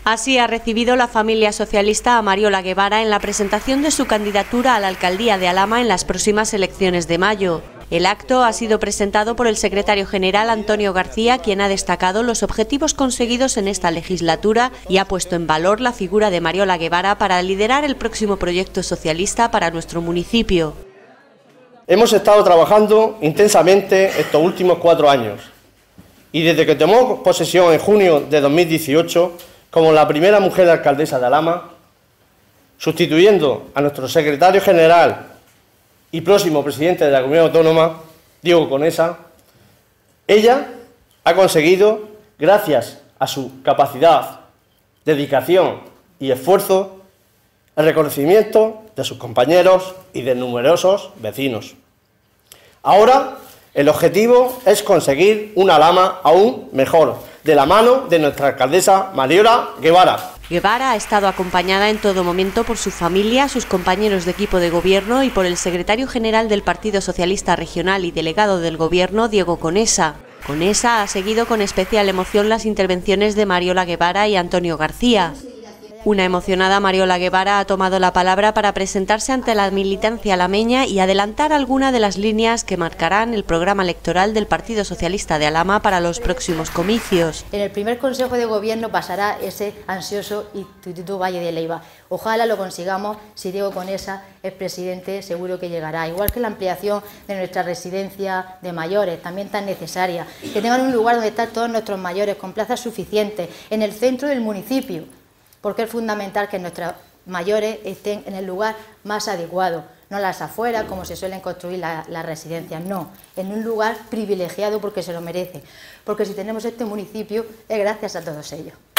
Así ha recibido la familia socialista a Mariola Guevara en la presentación de su candidatura a la alcaldía de Alhama en las próximas elecciones de mayo. El acto ha sido presentado por el secretario general Antonio García, quien ha destacado los objetivos conseguidos en esta legislatura y ha puesto en valor la figura de Mariola Guevara para liderar el próximo proyecto socialista para nuestro municipio. Hemos estado trabajando intensamente estos últimos 4 años y desde que tomó posesión en junio de 2018 como la primera mujer alcaldesa de Alhama, sustituyendo a nuestro secretario general y próximo presidente de la Comunidad Autónoma, Diego Conesa, ella ha conseguido, gracias a su capacidad, dedicación y esfuerzo, el reconocimiento de sus compañeros y de numerosos vecinos. Ahora, el objetivo es conseguir una Alhama aún mejor, de la mano de nuestra alcaldesa Mariola Guevara. Guevara ha estado acompañada en todo momento por su familia, sus compañeros de equipo de gobierno y por el secretario general del Partido Socialista Regional y delegado del Gobierno, Diego Conesa. Conesa ha seguido con especial emoción las intervenciones de Mariola Guevara y Antonio García. Una emocionada Mariola Guevara ha tomado la palabra para presentarse ante la militancia alameña y adelantar alguna de las líneas que marcarán el programa electoral del Partido Socialista de Alhama para los próximos comicios. En el primer Consejo de Gobierno pasará ese ansioso Instituto Valle de Leiva. Ojalá lo consigamos. Si Diego Conesa es presidente, seguro que llegará. Igual que la ampliación de nuestra residencia de mayores, también tan necesaria. Que tengan un lugar donde están todos nuestros mayores, con plazas suficientes, en el centro del municipio. Porque es fundamental que nuestros mayores estén en el lugar más adecuado, no a las afueras, como se suelen construir las residencias, no, en un lugar privilegiado porque se lo merece. Porque si tenemos este municipio es gracias a todos ellos.